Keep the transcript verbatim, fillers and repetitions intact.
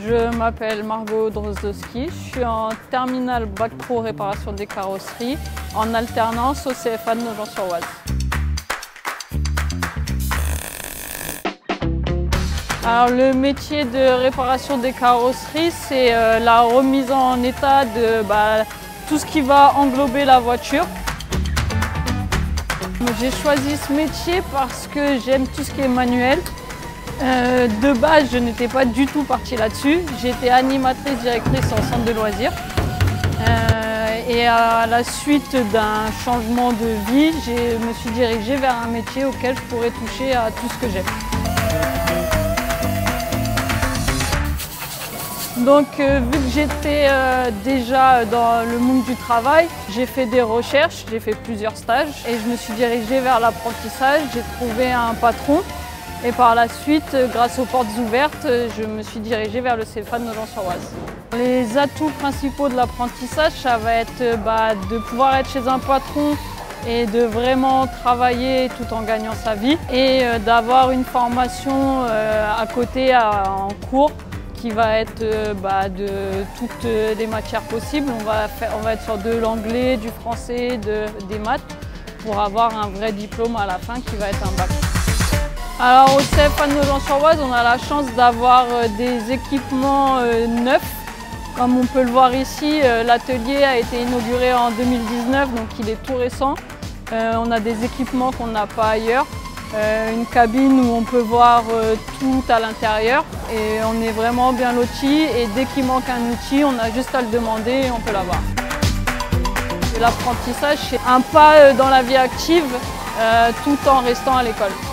Je m'appelle Margot Drozdowski, je suis en terminale bac pro réparation des carrosseries en alternance au C F A de Nogent-sur-Oise. Alors, le métier de réparation des carrosseries, c'est euh, la remise en état de bah, tout ce qui va englober la voiture. J'ai choisi ce métier parce que j'aime tout ce qui est manuel. Euh, de base, je n'étais pas du tout partie là-dessus. J'étais animatrice directrice en centre de loisirs. Euh, et à la suite d'un changement de vie, je me suis dirigée vers un métier auquel je pourrais toucher à tout ce que j'aime. Donc euh, vu que j'étais euh, déjà dans le monde du travail, j'ai fait des recherches, j'ai fait plusieurs stages et je me suis dirigée vers l'apprentissage. J'ai trouvé un patron et par la suite, grâce aux portes ouvertes, je me suis dirigée vers le C F A de Nogent-sur-Oise. Les atouts principaux de l'apprentissage, ça va être bah, de pouvoir être chez un patron et de vraiment travailler tout en gagnant sa vie et euh, d'avoir une formation euh, à côté à, en cours qui va être euh, bah, de toutes les matières possibles. On va, faire, on va être sur de l'anglais, du français, de, des maths pour avoir un vrai diplôme à la fin qui va être un bac. Alors au C F A de Nogent-sur-Oise, on a la chance d'avoir des équipements euh, neufs. Comme on peut le voir ici, euh, l'atelier a été inauguré en deux mille dix-neuf, donc il est tout récent. Euh, on a des équipements qu'on n'a pas ailleurs. Euh, une cabine où on peut voir euh, tout à l'intérieur et on est vraiment bien loti et dès qu'il manque un outil, on a juste à le demander et on peut l'avoir. L'apprentissage, c'est un pas dans la vie active euh, tout en restant à l'école.